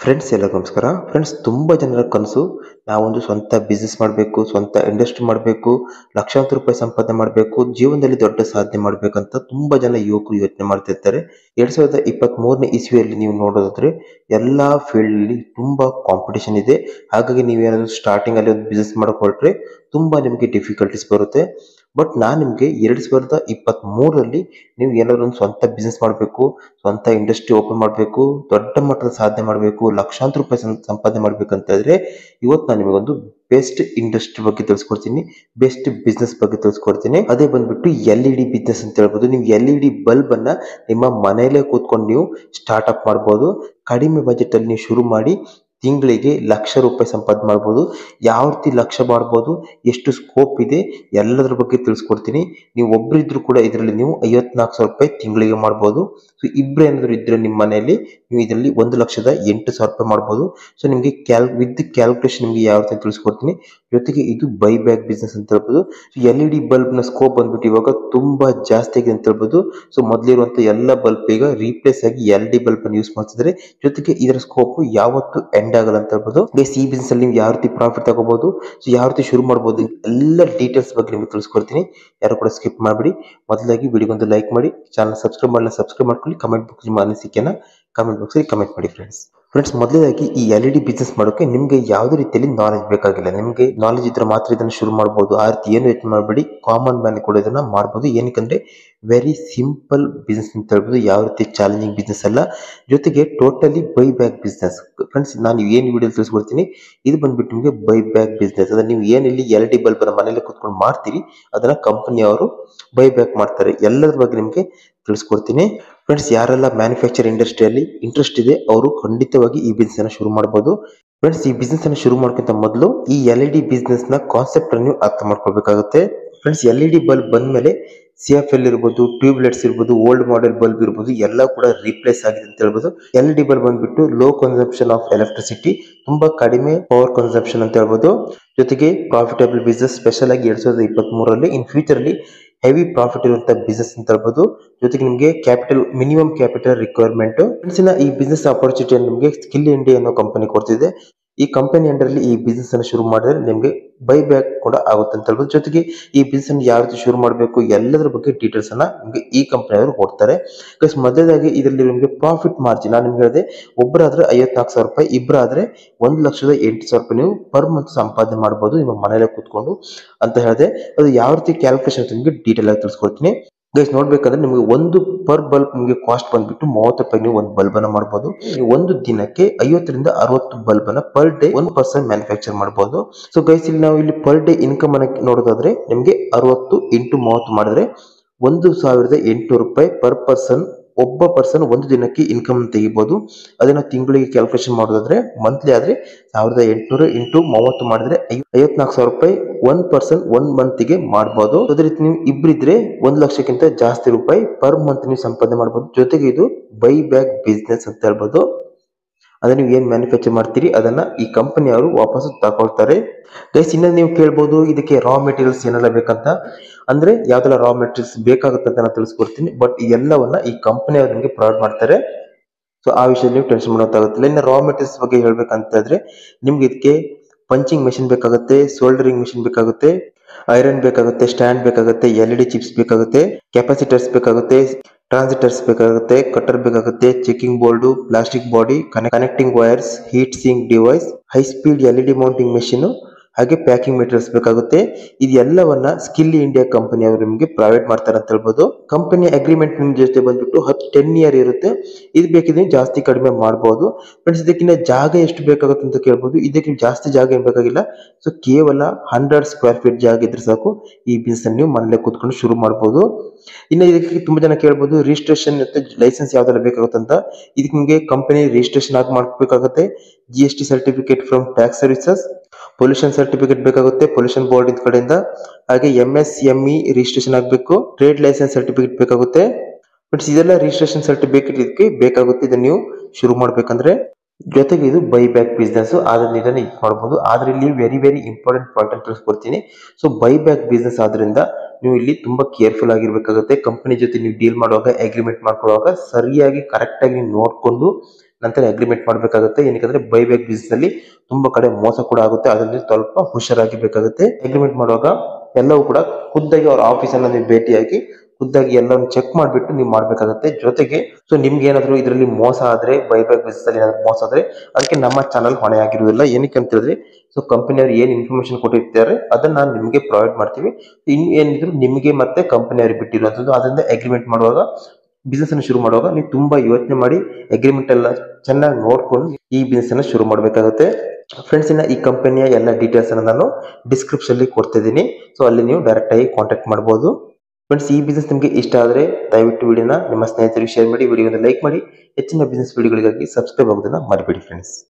Friends ಎಲ್ಲರಿಗೂ ನಮಸ್ಕಾರ. Friends, ತುಂಬ ಜನರ ಕನಸು ನಾವೊಂದು ಸ್ವಂತ ಬಿಸ್ನೆಸ್ ಮಾಡಬೇಕು, ಸ್ವಂತ ಇಂಡಸ್ಟ್ರಿ ಮಾಡಬೇಕು, ಲಕ್ಷಾಂತರ ರೂಪಾಯಿ ಸಂಪಾದನೆ ಮಾಡಬೇಕು, ಜೀವನದಲ್ಲಿ ದೊಡ್ಡ ಸಾಧನೆ ಮಾಡಬೇಕಂತ ತುಂಬ ಜನ ಯುವಕರು ಯೋಚನೆ ಮಾಡ್ತಿರ್ತಾರೆ. 2023ನೇ ಇಸ್ವಿಯಲ್ಲಿ ನೀವು ನೋಡೋದಾದ್ರೆ ಎಲ್ಲ ಫೀಲ್ಡಲ್ಲಿ ತುಂಬ ಕಾಂಪಿಟೇಷನ್ ಇದೆ. ಹಾಗಾಗಿ ನೀವೇನಾದರೂ ಸ್ಟಾರ್ಟಿಂಗಲ್ಲಿ ಒಂದು ಬಿಸ್ನೆಸ್ ಮಾಡೋಕೆ ಹೊರಟ್ರೆ ತುಂಬ ನಿಮಗೆ ಡಿಫಿಕಲ್ಟೀಸ್ ಬರುತ್ತೆ. ಬಟ್ ನಾನು ನಿಮಗೆ 2023ರಲ್ಲಿ ನೀವು ಏನಾದರೂ ಒಂದು ಸ್ವಂತ ಬಿಸ್ನೆಸ್ ಮಾಡಬೇಕು, ಸ್ವಂತ ಇಂಡಸ್ಟ್ರಿ ಓಪನ್ ಮಾಡಬೇಕು, ದೊಡ್ಡ ಮಟ್ಟದ ಸಾಧನೆ ಮಾಡಬೇಕು, ಲಕ್ಷಾಂತರ ರೂಪಾಯಿ ಸಂಪಾದನೆ ಮಾಡ್ಬೇಕಂತ ಹೇಳಿದ್ರೆ ಇವತ್ತು ನಾನು ನಿಮಗೊಂದು ಬೆಸ್ಟ್ ಇಂಡಸ್ಟ್ರಿ ಬಗ್ಗೆ ತಿಳಿಸ್ಕೊಡ್ತೀನಿ, ಬೆಸ್ಟ್ ಬಿಸ್ನೆಸ್ ಬಗ್ಗೆ ತಿಳಿಸ್ಕೊಡ್ತೀನಿ. ಅದೇ ಬಂದ್ಬಿಟ್ಟು LED ಬಿಸ್ನೆಸ್ ಅಂತ ಹೇಳ್ಬೋದು. ನೀವು LED ಬಲ್ಬ್ ಅನ್ನ ನಿಮ್ಮ ಮನೆಯಲ್ಲೇ ಕೂತ್ಕೊಂಡು ನೀವು ಸ್ಟಾರ್ಟ್ ಅಪ್ ಮಾಡ್ಬೋದು. ಕಡಿಮೆ ಬಜೆಟ್ ಅಲ್ಲಿ ನೀವು ಶುರು ಮಾಡಿ ತಿಂಗಳಿಗೆ ಲಕ್ಷ ರೂಪಾಯಿ ಸಂಪಾದನೆ ಮಾಡ್ಬೋದು. ಯಾವ ರೀತಿ ಲಕ್ಷ ಮಾಡ್ಬೋದು, ಎಷ್ಟು ಸ್ಕೋಪ್ ಇದೆ, ಎಲ್ಲದರ ಬಗ್ಗೆ ತಿಳಿಸ್ಕೊಡ್ತೀನಿ. ನೀವು ಒಬ್ಬರಿದ್ರು ಕೂಡ ಇದರಲ್ಲಿ ನೀವು 54,000 ರೂಪಾಯಿ ತಿಂಗಳಿಗೆ ಮಾಡ್ಬೋದು. ಸೊ ಇಬ್ರು ಏನಾದ್ರು ಇದ್ರೆ ನಿಮ್ಮ ಮನೆಯಲ್ಲಿ ನೀವು ಇದರಲ್ಲಿ 1,08,000 ರೂಪಾಯಿ ಮಾಡ್ಬೋದು. ಸೊ ನಿಮಗೆ ವಿತ್ ಕ್ಯಾಲ್ಕುಲೇಷನ್ ನಿಮಗೆ ಯಾವ ರೀತಿ ತಿಳಿಸ್ಕೊಡ್ತೀನಿ. ಜೊತೆಗೆ ಇದು ಬೈ ಬ್ಯಾಕ್ ಬಿಸ್ನೆಸ್ ಅಂತ ಹೇಳ್ಬೋದು. LED ಬಲ್ಬ್ ನ ಸ್ಕೋಪ್ ಬಂದ್ಬಿಟ್ಟು ಇವಾಗ ತುಂಬಾ ಜಾಸ್ತಿ ಆಗಿದೆ ಅಂತ ಹೇಳ್ಬೋದು. ಸೊ ಮೊದಲಿರುವಂತ ಎಲ್ಲ ಬಲ್ಬ್ ಈಗ ರೀಪ್ಲೇಸ್ ಆಗಿ LED ಬಲ್ಬ್ ಅನ್ನು ಯೂಸ್ ಮಾಡ್ತಿದ್ದಾರೆ. ಜೊತೆಗೆ ಇದರ ಸ್ಕೋಪ್ ಯಾವತ್ತು ಎಂಡ್ ಆಗಲ್ಲ ಅಂತ ಹೇಳ್ಬೋದು. ಈ ಬಿಸ್ನೆಸ್ ಅಲ್ಲಿ ನೀವು ಯಾವ ರೀತಿ ಪ್ರಾಫಿಟ್ ತಗೋಬಹುದು, ಸೊ ಯಾವ ರೀತಿ ಶುರು ಮಾಡಬಹುದು, ಎಲ್ಲ ಡೀಟೇಲ್ಸ್ ಬಗ್ಗೆ ನಿಮಗೆ ತಿಳಿಸ್ಕೊಡ್ತೀನಿ. ಯಾರು ಕೂಡ ಸ್ಕಿಪ್ ಮಾಡಬೇಡಿ. ಮೊದಲಾಗಿ ವಿಡಿಯೋಗೊಂದು ಲೈಕ್ ಮಾಡಿ, ಚಾನಲ್ ಸಬ್ಸ್ಕ್ರೈಬ್ ಮಾಡ್ಕೊಳ್ಳಿ. ಕಮೆಂಟ್ ಬಾಕ್ಸ್ ನಿಮ್ಮ ಅನಿಸಿಕೆನ ಕಮೆಂಟ್ ಬಾಕ್ಸ್ ಅಲ್ಲಿ ಕಮೆಂಟ್ ಮಾಡಿ ಫ್ರೆಂಡ್ಸ್. ಮೊದಲಾಗಿ ಈ LED ಬಿಸ್ನೆಸ್ ಮಾಡೋಕೆ ನಿಮ್ಗೆ ಯಾವುದೇ ರೀತಿಯಲ್ಲಿ ನಾಲೆಜ್ ಬೇಕಾಗಿಲ್ಲ. ನಿಮ್ಗೆ ನಾಲೆಜ್ ಇದ್ರೆ ಮಾತ್ರ ಇದನ್ನ ಶುರು ಮಾಡಬಹುದು. ಆ ರೀತಿ ಏನು ಯೋಚನೆ ಮಾಡಬೇಡಿ. ಕಾಮನ್ ಮ್ಯಾನ್ ಕೂಡ ಇದನ್ನ ಮಾಡಬಹುದು. ಏನಕ್ಕಂದ್ರೆ ವೆರಿ ಸಿಂಪಲ್ ಬಿಸ್ನೆಸ್ ಅಂತ ಹೇಳ್ಬೋದು. ಯಾವ ರೀತಿ ಚಾಲೆಂಜಿಂಗ್ ಬಿಸ್ನೆಸ್ ಅಲ್ಲ. ಜೊತೆಗೆ totally buy back business. Friends, ನಾನು ಏನು ವಿಡಿಯೋ ತಿಳಿಸ್ಕೊಡ್ತೀನಿ ಇದು ಬಂದ್ಬಿಟ್ಟು ನಿಮಗೆ ಬೈ ಬ್ಯಾಕ್ ಬಿಸ್ನೆಸ್. ಅದನ್ನ ನೀವು ಏನಿಲ್ಲಿ LED ಬಲ್ಬ್ ಅನ್ನ ಮನೇಲಿ ಕುತ್ಕೊಂಡು ಮಾಡ್ತೀರಿ ಅದನ್ನ ಕಂಪನಿಯವರು ಬೈ ಬ್ಯಾಕ್ ಮಾಡ್ತಾರೆ. ಎಲ್ಲದ್ರ ಬಗ್ಗೆ ನಿಮಗೆ ತಿಳಿಸ್ಕೊಡ್ತೀನಿ. ಫ್ರೆಂಡ್ಸ್, ಯಾರೆಲ್ಲ ಮ್ಯಾನುಫ್ಯಾಕ್ಚರ್ ಇಂಡಸ್ಟ್ರಿಯಲ್ಲಿ ಇಂಟ್ರೆಸ್ಟ್ ಇದೆ ಅವರು ಖಂಡಿತವಾಗಿ ಈ ಬಿಸ್ನೆಸ್ ಅನ್ನ ಶುರು ಮಾಡಬಹುದು. ಫ್ರೆಂಡ್ಸ್, ಈ ಬಿಸ್ನೆಸ್ ಅನ್ನು ಶುರು ಮಾಡ್ಕೊಂತ ಮೊದಲು ಈ LED ಬಿಸ್ನೆಸ್ ನ ಕಾನ್ಸೆಪ್ಟ್ ಅನ್ನು ನೀವು ಅರ್ಥ ಮಾಡ್ಕೊಳ್ಬೇಕಾಗುತ್ತೆ. ಫ್ರೆಂಡ್ಸ್, LED ಬಲ್ಬ್ ಬಂದ್ಮೇಲೆ CFL ಇರ್ಬೋದು, ಟ್ಯೂಬ್ಲೈಟ್ಸ್ ಇರ್ಬೋದು, ಓಲ್ಡ್ ಮಾಡೆಲ್ ಬಲ್ಬ್ ಇರ್ಬೋದು, ಎಲ್ಲ ಕೂಡ ರೀಪ್ಲೇಸ್ ಆಗಿದೆ ಅಂತ ಹೇಳ್ಬೋದು. LED ಬಲ್ಬ್ ಬಂದ್ಬಿಟ್ಟು ಲೋ ಕನ್ಸಂಪ್ಷನ್ ಆಫ್ ಎಲೆಕ್ಟ್ರಿಸಿಟಿ, ತುಂಬಾ ಕಡಿಮೆ ಪವರ್ ಕನ್ಸಂಪ್ಷನ್ ಅಂತ ಹೇಳ್ಬೋದು. ಜೊತೆಗೆ ಪ್ರಾಫಿಟಬಲ್ ಬಿಸ್ನೆಸ್, ಸ್ಪೆಷಲ್ ಆಗಿ 2023ರಲ್ಲಿ ಇನ್ ಫ್ಯೂಚರ್ ಅಲ್ಲಿ ಹೆವಿ ಪ್ರಾಫಿಟ್ ಇರುವಂತ ಬಿಸ್ನೆಸ್ ಅಂತ ಹೇಳ್ಬೋದು. ಜೊತೆಗೆ ನಿಮಗೆ ಮಿನಿಮಮ್ ಕ್ಯಾಪಿಟಲ್ ರಿಕ್ವೈರ್ಮೆಂಟ್. ಈ ಬಿಸ್ನೆಸ್ ಆಪರ್ಚುನಿಟಿ ನಿಮಗೆ ಸ್ಕಿಲ್ ಇಂಡಿಯಾ ಅನ್ನೋ ಕಂಪನಿ ಕೊಡ್ತಿದೆ. ಈ ಕಂಪನಿ ಅಂಡರ್ ಅಲ್ಲಿ ಈ ಬಿಸ್ನೆಸ್ ಅನ್ನು ಶುರು ಮಾಡಿದ್ರೆ ನಿಮಗೆ ಬೈ ಬ್ಯಾಕ್ ಕೂಡ ಆಗುತ್ತೆ ಅಂತ ಹೇಳ್ಬೋದು. ಜೊತೆಗೆ ಈ ಬಿಸ್ನೆಸ್ ಅನ್ನು ಯಾವ ರೀತಿ ಶುರು ಮಾಡಬೇಕು ಎಲ್ಲದರ ಬಗ್ಗೆ ಡೀಟೇಲ್ಸ್ ಅನ್ನ ನಿಮಗೆ ಈ ಕಂಪನಿ ಅವರು ಕೊಡ್ತಾರೆ. ಮೊದಲಾಗಿ ಇದರಲ್ಲಿ ನಿಮಗೆ ಪ್ರಾಫಿಟ್ ಮಾರ್ಜಿನ್ ನಾನು ನಿಮ್ಗೆ ಹೇಳಿದೆ, ಒಬ್ಬರಾದ್ರೆ 54,000 ರೂಪಾಯಿ, ಇಬ್ಬರಾದ್ರೆ 1,08,000 ರೂಪಾಯಿ ನೀವು ಪರ್ ಮಂತ್ ಸಂಪಾದನೆ ಮಾಡಬಹುದು ನಿಮ್ಮ ಮನೇಲೆ ಕೂತ್ಕೊಂಡು ಅಂತ ಹೇಳಿದೆ. ಅದು ಯಾವ ರೀತಿ ಕ್ಯಾಲ್ಕುಲೇಷನ್ ನಿಮಗೆ ಡೀಟೇಲ್ ಆಗಿ ತಿಳಿಸ್ಕೊಡ್ತೀನಿ. ಗೈಸ್, ನೋಡ್ಬೇಕಂದ್ರೆ ನಿಮಗೆ ಒಂದು ಪರ್ ಬಲ್ಬ್ ನಿಮಗೆ ಕಾಸ್ಟ್ ಬಂದ್ಬಿಟ್ಟು 30 ರೂಪಾಯಿ ನೀವು ಒಂದು ಬಲ್ಬ್ ಅನ್ನ ಮಾಡಬಹುದು. ಒಂದು ದಿನಕ್ಕೆ 50ರಿಂದ 60 ಬಲ್ಬ್ ಅನ್ನ ಪರ್ ಡೇ ಒಂದು ಪರ್ಸನ್ ಮ್ಯಾನುಫ್ಯಾಕ್ಚರ್ ಮಾಡಬಹುದು. ಸೊ ಗೈಸ್, ಇಲ್ಲಿ ನಾವು ಇಲ್ಲಿ ಪರ್ ಡೇ ಇನ್ಕಮ್ ಅನ್ನ ನೋಡೋದಾದ್ರೆ ನಿಮಗೆ 60 ಇಂಟು 30 ಮಾಡಿದ್ರೆ 1,800 ರೂಪಾಯಿ ಪರ್ ಪರ್ಸನ್, ಒಬ್ಬ ಪರ್ಸನ್ ಒಂದು ದಿನಕ್ಕೆ ಇನ್ಕಮ್ ತೆಗಿಬಹುದು. ಅದನ್ನ ತಿಂಗಳಿಗೆ ಕ್ಯಾಲ್ಕುಲೇಷನ್ ಮಾಡೋದಾದ್ರೆ ಮಂತ್ಲಿ ಆದ್ರೆ 1,800 ಇಂಟು 30 ಮಾಡಿದ್ರೆ 54,000 ರೂಪಾಯಿ ಒನ್ ಪರ್ಸನ್ 1 ಮಂತ್ ಗೆ ಮಾಡಬಹುದು. ಅದೇ ರೀತಿ ನೀವು ಇಬ್ಬರಿದ್ರೆ 1 ಲಕ್ಷಕ್ಕಿಂತ ಜಾಸ್ತಿ ರೂಪಾಯಿ ಪರ್ ಮಂತ್ ನೀವು ಸಂಪಾದನೆ ಮಾಡಬಹುದು. ಜೊತೆಗೆ ಇದು ಬೈ ಬ್ಯಾಕ್ ಬಿಸ್ನೆಸ್ ಅಂತ ಹೇಳ್ಬೋದು. ಅದನ್ನ ನೀವು ಏನ್ ಮ್ಯಾನುಫ್ಯಾಕ್ಚರ್ ಮಾಡ್ತೀರಿ ಅದನ್ನ ಈ ಕಂಪನಿ ಅವರು ವಾಪಸ್ ತಗೊಳ್ತಾರೆ. ಗೈಸ್, ಇನ್ನ ನೀವು ಕೇಳ್ಬೋದು ಇದಕ್ಕೆ ರಾ ಮೆಟೀರಿಯಲ್ಸ್ ಏನೆಲ್ಲ ಬೇಕಂತ. ಅಂದ್ರೆ ಯಾವ್ದೆಲ್ಲ ರಾ ಮೆಟೀರಿಯಲ್ಸ್ ಬೇಕಾಗುತ್ತೆ ಅಂತ ನಾನು ತಿಳಿಸ್ಕೊಡ್ತೀನಿ. ಬಟ್ ಈ ಎಲ್ಲವನ್ನ ಈ ಕಂಪನಿ ಅವರು ನಿಮಗೆ ಪ್ರೊವೈಡ್ ಮಾಡ್ತಾರೆ. ಸೊ ಆ ವಿಷಯದಲ್ಲಿ ನೀವು ಟೆನ್ಷನ್ ಮಾಡೋಕ್ಕಾಗುತ್ತಿಲ್ಲ. ಇನ್ನು ರಾ ಮೆಟೀರಿಯಲ್ಸ್ ಬಗ್ಗೆ ಹೇಳ್ಬೇಕಂತ ಹೇಳಿದ್ರೆ ನಿಮ್ಗೆ ಇದಕ್ಕೆ ಪಂಚಿಂಗ್ ಮೆಷಿನ್ ಬೇಕಾಗುತ್ತೆ, ಸೋಲ್ಡರಿಂಗ್ ಮೆಷಿನ್ ಬೇಕಾಗುತ್ತೆ, ಐರನ್ ಬೇಕಾಗುತ್ತೆ, ಸ್ಟ್ಯಾಂಡ್ ಬೇಕಾಗುತ್ತೆ, LED ಚಿಪ್ಸ್ ಬೇಕಾಗುತ್ತೆ, ಕೆಪಾಸಿಟರ್ಸ್ ಬೇಕಾಗುತ್ತೆ, ಟ್ರಾನ್ಸಿಟರ್ಸ್ ಬೇಕಾಗುತ್ತೆ, ಕಟರ್ ಬೇಕಾಗುತ್ತೆ, checking board, plastic body, connecting wires, heat sink device, high speed LED mounting machine, ಹಾಗೆ ಪ್ಯಾಕಿಂಗ್ ಮೆಟೀರಿಯಲ್ಸ್ ಬೇಕಾಗುತ್ತೆ. ಇದೆಲ್ಲವನ್ನ ಸ್ಕಿಲ್ ಇಂಡಿಯಾ ಕಂಪನಿ ಅವರು ನಿಮಗೆ ಪ್ರೊವೈಡ್ ಮಾಡ್ತಾರೆ ಅಂತ ಹೇಳ್ಬೋದು. ಕಂಪನಿ ಅಗ್ರಿಮೆಂಟ್ ನಿಮ್ ಜೊತೆ ಬಂದ್ಬಿಟ್ಟು 10 ಇಯರ್ ಇರುತ್ತೆ. ಇದು ಬೇಕಿದ್ರೆ ಜಾಸ್ತಿ ಕಡಿಮೆ ಮಾಡಬಹುದು. ಫ್ರೆಂಡ್ಸ್, ಇದಕ್ಕಿಂತ ಜಾಗ ಎಷ್ಟು ಬೇಕಾಗುತ್ತೆ ಅಂತ ಕೇಳ್ಬೋದು. ಇದಕ್ಕೆ ಜಾಸ್ತಿ ಜಾಗ ಏನ್ ಬೇಕಾಗಿಲ್ಲ. ಸೊ ಕೇವಲ 100 ಸ್ಕ್ವೇರ್ ಫೀಟ್ ಜಾಗ ಇದ್ರೆ ಸಾಕು ಈ ಬಿಸ್ನೆಸ್ ನೀವು ಮನೇಲೆ ಕೂತ್ಕೊಂಡು ಶುರು ಮಾಡಬಹುದು. ಇನ್ನು ಇದಕ್ಕೆ ತುಂಬಾ ಜನ ಕೇಳ್ಬೋದು ರಿಜಿಸ್ಟ್ರೇಷನ್ ಮತ್ತೆ ಲೈಸೆನ್ಸ್ ಯಾವ್ದೆಲ್ಲ ಬೇಕಾಗುತ್ತೆ ಅಂತ. ಇದಕ್ಕೆ ನಿಮಗೆ ಕಂಪನಿ ರಿಜಿಸ್ಟ್ರೇಷನ್ ಆಗಿ ಮಾಡ್ಬೇಕಾಗುತ್ತೆ. GST certificate from tax services, pollution certificate ಬೇಕಾಗುತ್ತೆ ಪೊಲ್ಯೂಷನ್ ಬೋರ್ಡ್ ಕಡೆಯಿಂದ, ಹಾಗೆ MSME ರಿಜಿಸ್ಟ್ರೇಷನ್ ಆಗಬೇಕು, ಟ್ರೇಡ್ ಲೈಸೆನ್ಸ್ ಸರ್ಟಿಫಿಕೇಟ್ ಬೇಕಾಗುತ್ತೆ. ಬಟ್ ಇದೆಲ್ಲ ರಿಜಿಸ್ಟ್ರೇಷನ್ ಸರ್ಟಿಫಿಕೇಟ್ ಇದಕ್ಕೆ ಬೇಕಾಗುತ್ತೆ ಇದನ್ನ ನೀವು ಶುರು ಮಾಡ್ಬೇಕಂದ್ರೆ. ಜೊತೆಗೆ ಇದು ಬೈ ಬ್ಯಾಕ್ ಬಿಸ್ನೆಸ್, ಆದ್ರಿಂದ ಇದನ್ನ ಮಾಡಬಹುದು. ಆದ್ರೆ ಇಲ್ಲಿ ವೆರಿ ಇಂಪಾರ್ಟೆಂಟ್ ಪಾಯಿಂಟ್ ಅಂತ ತಿಳಿಸ್ಕೊಡ್ತೀನಿ. ಸೊ ಬೈ ಬ್ಯಾಕ್ ಬಿಸ್ನೆಸ್ ಆದ್ರಿಂದ ನೀವು ಇಲ್ಲಿ ತುಂಬಾ ಕೇರ್ಫುಲ್ ಆಗಿರ್ಬೇಕಾಗುತ್ತೆ. ಕಂಪನಿ ಜೊತೆ ನೀವು ಡೀಲ್ ಮಾಡುವಾಗ, ಅಗ್ರಿಮೆಂಟ್ ಮಾಡ್ಕೊಳ್ಳುವಾಗ ಸರಿಯಾಗಿ ಕರೆಕ್ಟ್ ಆಗಿ ನೀವು ನೋಡ್ಕೊಂಡು ನಂತರ ಅಗ್ರಿಮೆಂಟ್ ಮಾಡಬೇಕಾಗುತ್ತೆ. ಏನಕ್ಕೆ ಬೈಬ್ಯಾಕ್ ಬಿಸ್ನೆಸ್ ಅಲ್ಲಿ ತುಂಬಾ ಕಡೆ ಮೋಸ ಕೂಡ ಆಗುತ್ತೆ. ಅದರಲ್ಲಿ ಸ್ವಲ್ಪ ಹುಷಾರಾಗಿರ್ಬೇಕಾಗುತ್ತೆ. ಅಗ್ರಿಮೆಂಟ್ ಮಾಡುವಾಗ ಎಲ್ಲವೂ ಕೂಡ ಖುದ್ದಾಗಿ ಅವ್ರ ಆಫೀಸ್ ಅನ್ನ ನೀವು ಭೇಟಿಯಾಗಿ ಖುದ್ದಾಗಿ ಎಲ್ಲವನ್ನು ಚೆಕ್ ಮಾಡಿಬಿಟ್ಟು ನೀವು ಮಾಡ್ಬೇಕಾಗುತ್ತೆ. ಜೊತೆಗೆ ಸೊ ನಿಮ್ಗೆ ಏನಾದ್ರು ಇದರಲ್ಲಿ ಮೋಸ ಆದ್ರೆ, ಬೈಬ್ಯಾಕ್ ಬಿಸ್ನೆಸ್ ಅಲ್ಲಿ ಏನಾದ್ರು ಮೋಸ ಆದ್ರೆ ಅದಕ್ಕೆ ನಮ್ಮ ಚಾನಲ್ ಹೊಣೆ ಆಗಿರುವುದಿಲ್ಲ. ಏನಕ್ಕೆ ಅಂತ ಹೇಳಿದ್ರೆ ಸೊ ಕಂಪನಿಯವರು ಏನ್ ಇನ್ಫಾರ್ಮೇಶನ್ ಕೊಟ್ಟಿರ್ತಾರೆ ಅದನ್ನ ನಾವು ನಿಮಗೆ ಪ್ರೊವೈಡ್ ಮಾಡ್ತೀವಿ. ಇನ್ ಏನಿದ್ರು ನಿಮಗೆ ಮತ್ತೆ ಕಂಪನಿಯವರು ಬಿಟ್ಟಿರುವಂತದ್ದು. ಅದರಿಂದ ಅಗ್ರಿಮೆಂಟ್ ಮಾಡುವಾಗ, ಬಿಸ್ನೆಸ್ ಅನ್ನು ಶುರು ಮಾಡುವಾಗ ನೀವು ತುಂಬಾ ಯೋಚನೆ ಮಾಡಿ ಅಗ್ರಿಮೆಂಟ್ ಎಲ್ಲ ಚೆನ್ನಾಗಿ ನೋಡ್ಕೊಂಡು ಈ ಬಿಸ್ನೆಸ್ ಅನ್ನು ಶುರು ಮಾಡಬೇಕಾಗುತ್ತೆ. ಫ್ರೆಂಡ್ಸ್, ಇನ್ನ ಈ ಕಂಪನಿಯ ಎಲ್ಲ ಡೀಟೇಲ್ಸ್ ಅನ್ನು ನಾನು ಡಿಸ್ಕ್ರಿಪ್ಷನ್ ಅಲ್ಲಿ ಕೊಡ್ತಿದ್ದೀನಿ. ಸೊ ಅಲ್ಲಿ ನೀವು ಡೈರೆಕ್ಟ್ ಆಗಿ ಕಾಂಟ್ಯಾಕ್ಟ್ ಮಾಡಬಹುದು. ಫ್ರೆಂಡ್ಸ್, ಈ ಬಿಸ್ನೆಸ್ ನಿಮಗೆ ಇಷ್ಟ ಆದರೆ ದಯವಿಟ್ಟು ವಿಡಿಯೋನ ನಿಮ್ಮ ಸ್ನೇಹಿತರಿಗೆ ಶೇರ್ ಮಾಡಿ, ವಿಡಿಯೋನ ಲೈಕ್ ಮಾಡಿ. ಹೆಚ್ಚಿನ ಬಿಸ್ನೆಸ್ ವಿಡಿಯೋಗಳಿಗಾಗಿ ಸಬ್ಸ್ಕ್ರೈಬ್ ಆಗೋದನ್ನ ಮರಿಬೇಡಿ ಫ್ರೆಂಡ್ಸ್.